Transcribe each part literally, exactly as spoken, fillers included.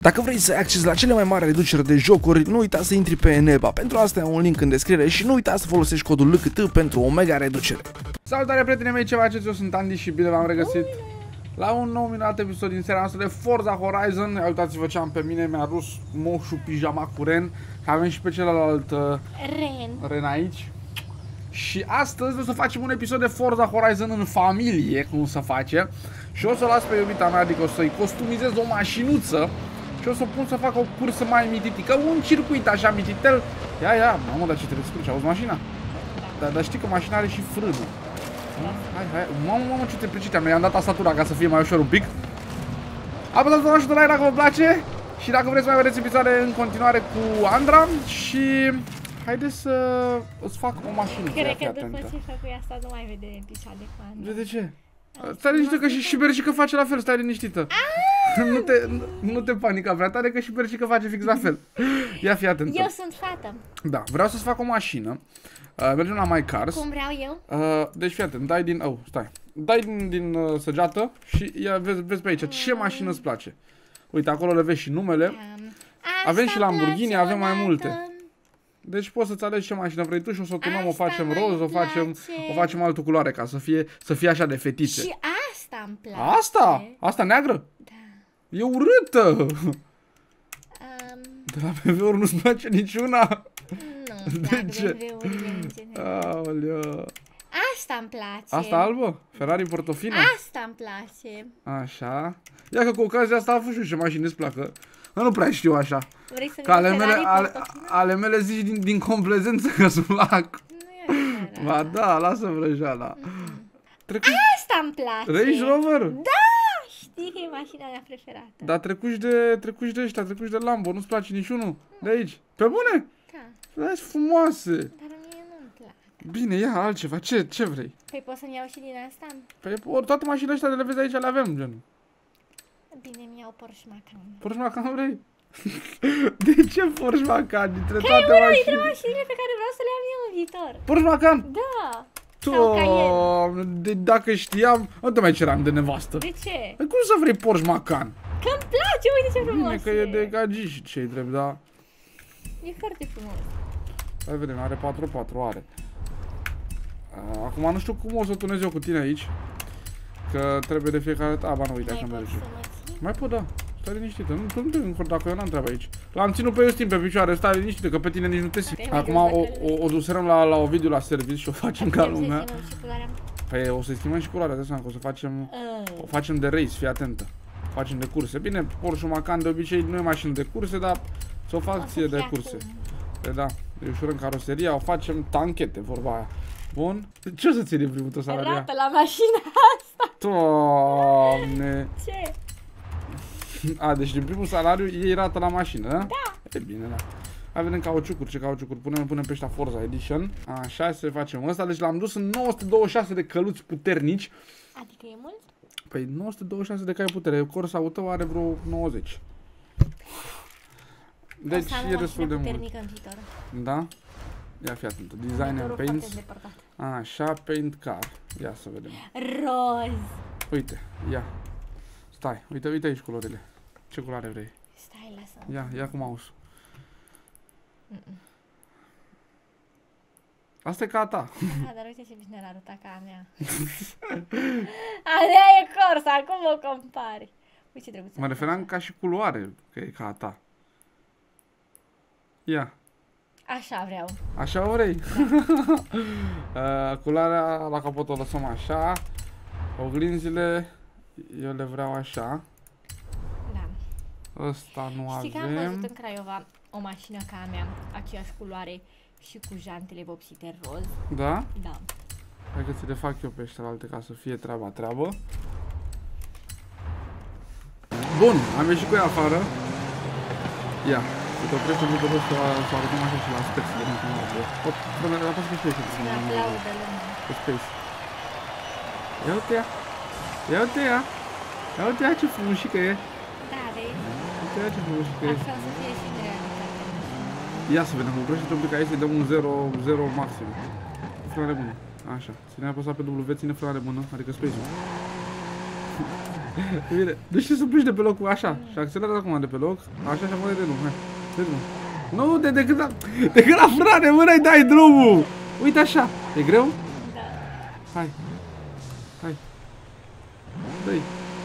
Dacă vrei să ai acces la cele mai mari reduceri de jocuri, nu uita să intri pe Eneba. Pentru asta ai un link în descriere și nu uita să folosești codul L C T pentru o mega reducere. Salutare prietenii mei, ce faceți? Eu sunt Andy și bine v-am regăsit la un nou minunat episod din seria noastră de Forza Horizon. Uitați-vă ce am pe mine, mi-a rus moșul pijama cu Ren și avem și pe celălalt uh, Ren. Ren aici. Și astăzi o să facem un episod de Forza Horizon în familie, cum se face. Și o să las pe iubita mea, adică o să-i costumizez o mașinuță și o să pun să fac o cursă mai mititică, un circuit așa mititel. Ia, ia, mamă, dar ce te descurci, auzi mașina? Dar, dar știi că mașina are și frână. Hai, hai, mamă, mamă, ce te plicite, i-am dat tastatura ca să fie mai ușor un pic. Apăsați butonul de like dacă vă place și dacă vreți să mai vedeți episoade în continuare cu Andra și... haideți să îți fac o mașină. Cred că după ce făcui asta nu mai vede episoade cu Andra. De ce? Stai liniștită că și, și Bercică face la fel, stai liniștită. Nu te, nu te panica prea tare că și Bercică face fix la fel. Ia fi atentă. Eu sunt fată. Da, vreau să-ți fac o mașină. Uh, mergem la My Cars. Cum vreau eu? Uh, deci fii atent, dai din... Oh, stai. Dai din, din uh, săgeată și ia, vezi, vezi pe aici ce mașină îți place. Uite, acolo le vezi și numele. Um, Avem și Lamborghini, avem mai multe. Deci poți să-ți alegi ce mașină vrei tu și o să o tunăm, o facem roz, o facem, o facem altă culoare ca să fie, să fie așa de fetițe. Și asta îmi place. Asta? Asta neagră? Da. E urâtă! Um, De la B M W-uri nu-ți place niciuna? nu, De ce? B M W-urile în general. Aoleu. Asta îmi place. Asta albă? Ferrari Portofino? Asta îmi place. Așa. Ia că cu ocazia asta aflu și ce mașini îți placă. Nu prea știu așa. Vrei să Că ale mergi mele, Ferrari ale, Portofino? ale mele zici din, din complezență că sunt lac. Nu e adevărat. Ba da, lasă vrăjeala. Trecuși... Asta îmi place. Range Rover? Da! Știi că e mașina mea preferată. Dar trecuși de, trecuși de ăștia, trecuși de Lambo, nu-ți place niciunul? De aici? Pe bune? Da. Da, sunt frumoase. Dar mie nu-mi place. Bine, ia altceva, ce, ce vrei? Păi poți să-mi iau și din asta? Păi ori toate mașinile astea de le vezi aici, le avem, gen. Bine, mi iau Porsche Macan. Porsche Macan vrei? De ce Porsche Macan? Dintre Că toate e una dintre mașinile? mașinile pe care vreau să le am eu în viitor. Porsche Macan? Da. Sau Cayenne. Doamne, de, dacă știam, nu te mai ceram de nevastă. De ce? Păi cum să vrei Porsche Macan? Că îmi place, uite ce frumos Bine că e de gagici și ce-i drept, da? E foarte frumos. Hai vedem, are patru patru, are. Acum nu știu cum o să tunez eu cu tine aici. Că trebuie de fiecare dată. A, ba nu, uite, așa merge. Mai pot, da. Stai liniștită, nu, nu te încurc dacă eu n-am treaba aici. L-am ținut pe Justin pe picioare, stai liniștită, că pe tine nici nu te simți. Acum o, o, o duserăm la, la Ovidiu la service și o facem ca lumea. Păi o să-i schimbăm și culoarea, de seama că o să facem, o facem de race, fii atentă. O facem de curse. Bine, Porsche Macan de obicei nu e mașină de curse, dar să o fac ție de curse. Păi da, e ușor în caroseria, o facem tanchete, vorba aia. Bun? Ce o să ții din primul tău salariat? Arată la mașina asta. Doamne! Ce? A, deci din primul salariu ei rată la mașină, da? Da. E bine, da. Hai vedem cauciucuri, ce cauciucuri punem, punem pe ăștia Forza Edition. Așa să facem ăsta, deci l-am dus în nouă sute douăzeci și șase de căluți puternici. Adică e mult? Păi nouă sute douăzeci și șase de cai putere, Corsa-ul tău are vreo nouăzeci. Deci e destul de mult. Da? Ia fi atentă, design and paints. Așa, paint car. Ia să vedem. Roz. Uite, ia. Stai, uite, uite aici culorile. Ce culoare vrei? Stai, lasă. Ia, ia cu mouse. Mm -mm. Asta e ca a ta. Da, dar uite ce bine arăta ca a mea. A mea e Corsa, cum o compari? Uite ce drăguță. Mă referam ca și culoare, că e ca a ta. Ia. Așa vreau. Așa o vrei? Da. uh, culoarea la capot o lăsăm așa. Oglinzile eu le vreau așa. Da. Ăsta nu avem. Știi că am văzut în Craiova o mașină ca a mea, aceeași culoare și cu jantele vopsite roz. Da? Da. Hai că ți le fac eu pe ăștialte ca să fie treaba treabă. Bun, am ieșit cu ea afară. Ia. Să te oprești un pic de rost să arătăm așa și la Space, de nu cum arătă. Hop, până la pas pe Space. Ne aplaudă lumea. Pe Space. Ia uite ea. Ia uite ea. Ia uite ea ce frumușică e. Da, vezi? Uite ea ce frumușică e. Așa o să fie și în realitate. Ia să vedem, oprește-te un pic aici să-i dăm un zero, zero maxim. Frână de mână. Așa. Ține apăsat pe W, ține frână de mână, adică Space-ul. Bine, deci să pleci de pe locul așa și accelerează acum de pe loc. Așa și apoi de drum, hai. De drum. Nu, de, de când a, de când a frânat de mână, îi dai drumul. Uite așa. E greu? Da. Hai. Hai. Dă-i.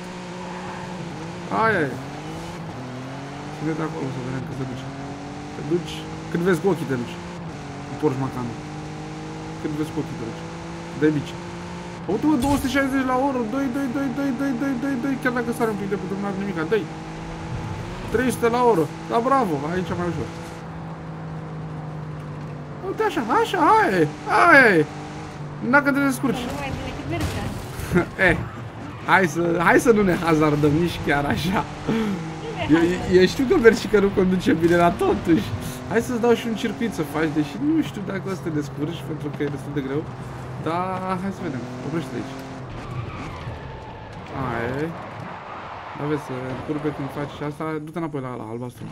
Aia e. Ține de acolo să vedem cât se duce. Te duci, când vezi cu ochii te duci. Cu Porsche Macan. Când vezi cu ochii te duci. Dă-i bici. Uite-mă, două sute șaizeci la oră, doi, doi, doi, doi, doi, doi, doi, doi, chiar dacă sare un pic de pe drum, n-are nimica, dă-i. trei sute la oră, da, bravo, aici mai ușor. Uite așa, așa, aia e, aia e. Dacă te descurci. Nu mai bine cât Berca. Eh, hai să, hai să nu ne hazardăm nici chiar așa. Eu, eu știu că Bercica nu conduce bine, dar totuși. Hai să-ți dau și un circuit să faci, deși nu știu dacă o să te descurci, pentru că e destul de greu. Da, hai să vedem. Oprește-te aici. Aia e. Da, vezi, să curbe când faci asta, du-te înapoi la, la albastru.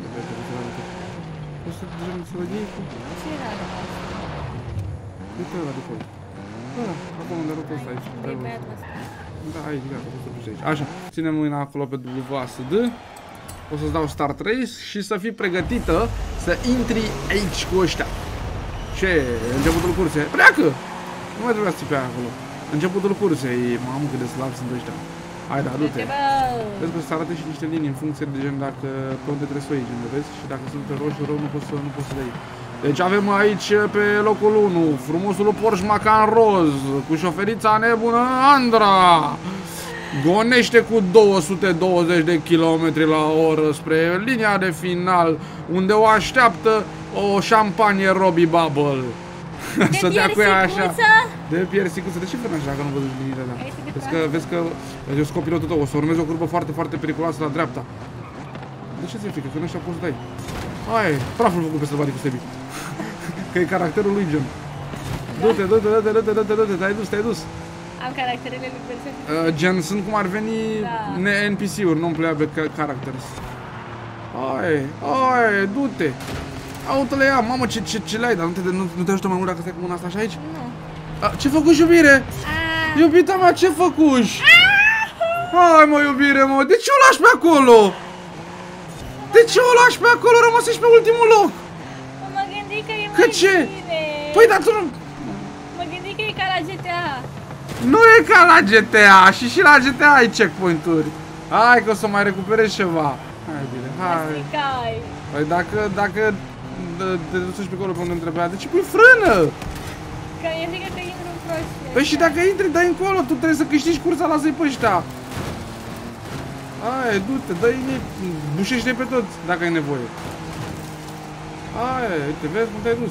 O să să vă iei cu... Ce era de asta? Uite ăla de acolo. Ăla, acolo unde arăt ăsta aici. Vrei băiatul ăsta? Da, aici, gata, o să duci aici. Așa, ține mâina acolo pe W A S D. O să-ți dau Start Race și să fii pregătită să intri aici cu ăștia. Ce? Începutul cursei. Pleacă! Nu mai trebuia să ții pe aia acolo. Începutul cursei, mamă cât de slab sunt ăștia. Hai da, du-te. Vezi că să arate și niște linii în funcție de gen dacă pe unde trebuie să o iei, gen, vezi? Și dacă sunt pe roșu rău nu poți să, nu poți să le iei. Deci avem aici pe locul unu frumosul Porsche Macan roz cu șoferița nebună Andra. Gonește cu două sute douăzeci de kilometri la oră spre linia de final, unde o așteaptă o șampanie Robbie Bubble. Să dea cu ea așa. De piersicuță. De ce frânași dacă nu văzuși liniile alea? Vezi că, vezi că eu sunt copilotul tău, o să urmezi o curbă foarte, foarte periculoasă la dreapta. De ce ți-e frică? Că în ăștia poți să dai. Hai, praful făcut pe sălbaticul Sebi. Că e caracterul lui Gen. Du-te, du-te, du-te, du-te, du-te, du-te, te-ai dus, te-ai dus. Am caracterele lui Berca. Uh, gen, sunt cum ar veni N P C-uri, non-playable characters. Hai, hai, du-te. Auto-le ia, mamă, ce, ce, ce le-ai, dar nu te, nu, nu te ajută mai mult dacă stai cu mâna asta așa aici? Nu. A, ce făcuși, iubire? A. Iubita mea, ce făcuși? Hai, mă, iubire, mă, de ce o lași pe acolo? De ce o lași pe acolo? Rămăsești pe ultimul loc. Mă gândi că e mai Că ce? bine. Păi, dar tu nu... Mă gândi că e ca la G T A. Nu e ca la G T A, și și la G T A ai checkpoint-uri. Hai că o să mai recuperezi ceva. Hai, bine, hai. Păi dacă, dacă te duci pe acolo pe unde îmi trebuia, de ce pui frână? Că mi-e frică că intru în prostie. Păi și dacă intri, dai încolo, tu trebuie să câștigi cursa, lasă-i pe ăștia. Hai, du-te, dă-i, bușește pe toți, dacă ai nevoie. Hai, uite, vezi cum te-ai dus.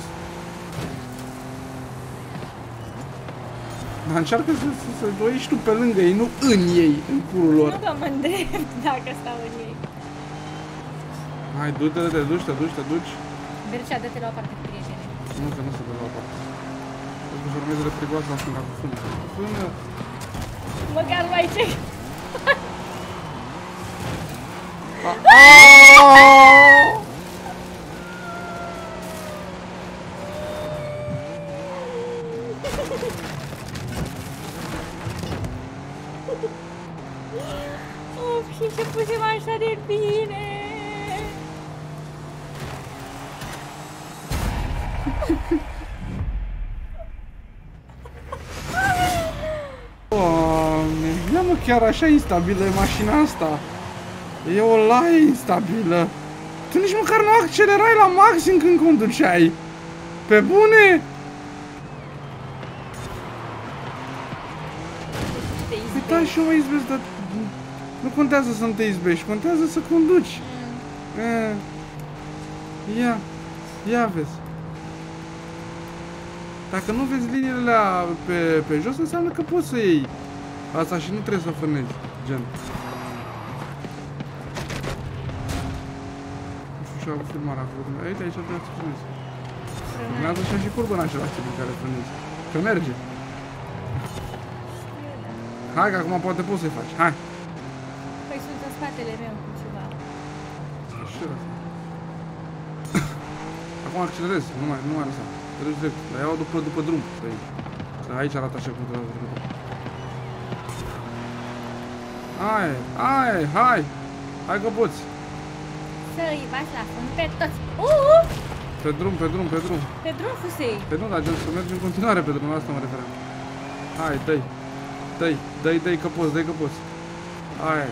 Dar încearcă să, să, să o ieși tu pe lângă ei, nu în ei, în curul lor. Nu că mă îndrept dacă stau în ei. Hai, du-te, te duci, te duci, te duci. Bercea, dă-te la o parte cu prietene. Nu, că nu se dă la o parte. Trebuie să urmezi retrigoasă la stânga cu frână. Frână! Măcar mai ce... Of, și începusem așa de bine! Doamne, ia mă, chiar așa instabilă e mașina asta. E o laie instabilă. Tu nici măcar nu accelerai la maxim când conduceai. Pe bune? Uita și eu mă izbesc, dar nu contează să nu te izbești, contează să conduci. Mm. Ia, ia vezi. Dacă nu vezi liniile alea pe, pe jos, înseamnă că poți să iei asta și nu trebuie să frânezi, gen. Nu știu și-a filmarea acolo. Uite, aici trebuie să frânezi. Frânează și și curbă în același timp în care frânezi. Că merge. Hai, că acum poate poți să-i faci. Hai. Păi sunt în spatele meu cu ceva. Și asta. Acum accelerezi, nu mai, nu mai lăsa. Te duci drept, dar iau după, după drum. Că aici arată așa cum trebuie. Hai, hai, hai. Hai că poți. Să-i bași la fund pe toți. Uh! Pe drum, pe drum, pe drum. Pe drum fusei. Pe drum, dar să mergi în continuare pe drumul asta mă referam. Hai, dă-i. Dă-i, dă-i, dă-i că poți, dă-i că poți. Hai.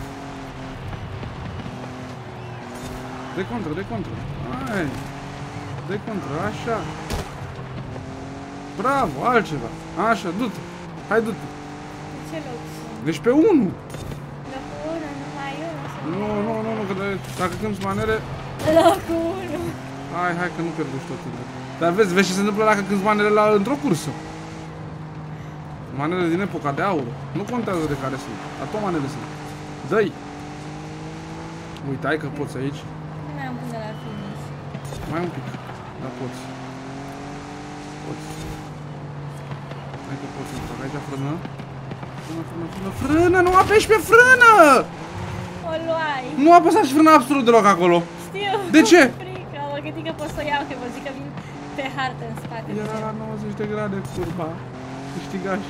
Dă-i contră, dă-i contră. Hai. Dă-i contră, așa. Bravo, altceva. Așa, du-te. Hai, du-te. Pe ce loc sunt? Deci pe unu. Locul unu, numai unu. Nu, nu, nu, nu, că de- dacă cânti manele... Locul unu. Hai, hai, că nu pierduși tot timpul. Dar vezi, vezi ce se întâmplă dacă cânti manele la, într-o cursă. Manele din epoca de aur. Nu contează de care sunt. Dar tot manele sunt. Dă-i. Uite, hai că poți aici. Nu mai am până la finish. Mai un pic. Dar poți. Poți. Hai că poți. Fac aici frână. Frână, frână, frână, frână! Nu apeși pe frână! O luai. Nu apăsați frână absolut deloc acolo. Știu. De ce? Frică, mă gândit că pot să o iau, că vă zic că vin pe hartă în spate. Era la nouăzeci de grade curba. Câștigași.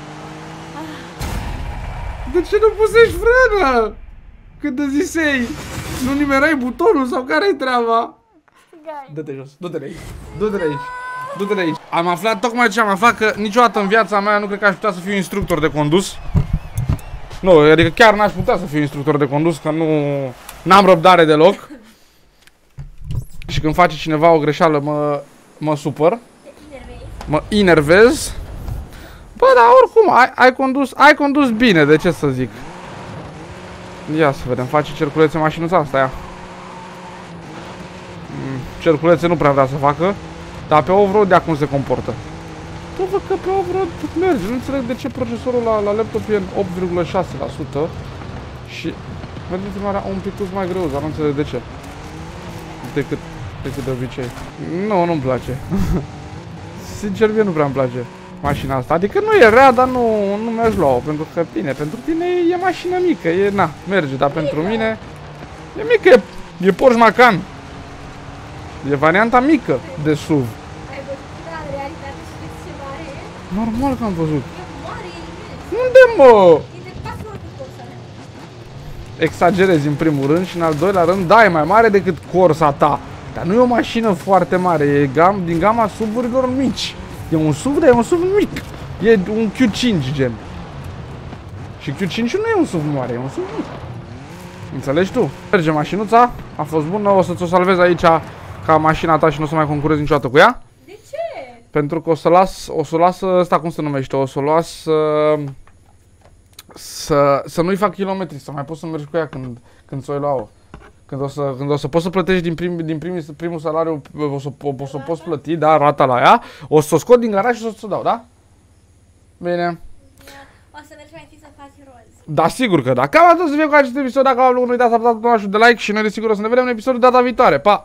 De ce nu pusești frână? Când te zisei, nu nimerai butonul sau care-i treaba? Gai. Dă-te jos, du-te de aici, du-te de aici, du-te de aici. Am aflat, tocmai ce am aflat, că niciodată în viața mea nu cred că aș putea să fiu instructor de condus. Nu, adică chiar n-aș putea să fiu instructor de condus, că nu n-am răbdare deloc. Și când face cineva o greșeală mă, mă supăr, mă enervez. Bă, dar oricum, ai, ai, condus, ai condus bine, de ce să zic? Ia să vedem, face cerculețe mașinuța asta, ia. Mm, cerculețe nu prea vrea să facă, dar pe off-road de acum se comportă. Tu văd că pe off-road merge, nu înțeleg de ce procesorul la, la laptop e în opt virgulă șase la sută și merge filmarea un pic mai greu, dar nu înțeleg de ce. Decât, decât de obicei. Nu, nu-mi place. Sincer, mie nu prea îmi place mașina asta. Adică nu e rea, dar nu, nu mi-aș lua-o. Pentru că, bine, pentru tine e mașină mică. E, na, merge, dar pentru mine e mică. E, e Porsche Macan. E varianta mică de S U V. Ai văzut la realitate și de ce mare e? Normal că am văzut. E mare, e imens. Unde, mă? E de patru ori cât Corsa mea. Exagerezi în primul rând și în al doilea rând, da, e mai mare decât Corsa ta. Dar nu e o mașină foarte mare. E gam, din gama S U V-urilor mici. E un S U V, dar e un S U V mic. E un Q cinci gen. Și Q cinci nu e un S U V mare, e un S U V mic. Înțelegi tu? Merge mașinuța, a fost bună, o să ți-o salvez aici ca mașina ta și nu o să mai concurezi niciodată cu ea. De ce? Pentru că o să las, o să o las, ăsta cum se numește, o să o las să, să, să nu-i fac kilometri, să mai poți să mergi cu ea când, când ți-o lua. Când o să, când o să poți să plătești din, prim, din primul, primul salariu, o să, o, o să poți plăti, da, rata la ea, o să o scot din garaj și o să o dau, da? Bine. O să mergi mai întâi să faci roz. Da, sigur că da. Cam atât să fie cu acest episod. Dacă v-a plăcut, nu uitați să apăsați butonul de like și noi desigur o să ne vedem în episodul data viitoare. Pa!